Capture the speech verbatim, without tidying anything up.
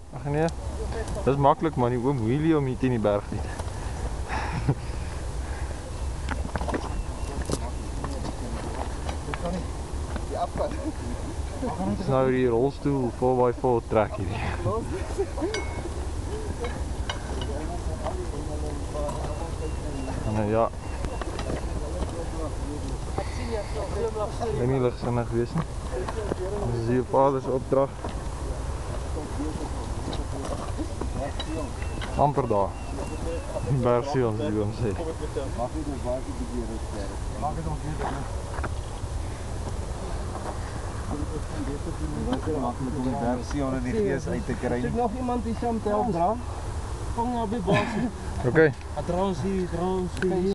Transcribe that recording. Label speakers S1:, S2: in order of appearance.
S1: Ag nee. Dis maklik man, die oom wheelie om hier teen die berg nie. Dis nou die rolstoel four by four trek hierdie. En ja. En nie ligsinnig wees nie. Dis hier vader se opdrag. Amper daar. Bergsie ons die oom sê.
S2: Mag dit ons baie bietjie rus. Mag dit ons weer. Wat is maklik om die bergsie onder die gees uit te kry?
S3: Ek nog iemand die saam te help dra. Vang nou by baas.
S1: Okay.
S3: Trouens hier, trouens hier.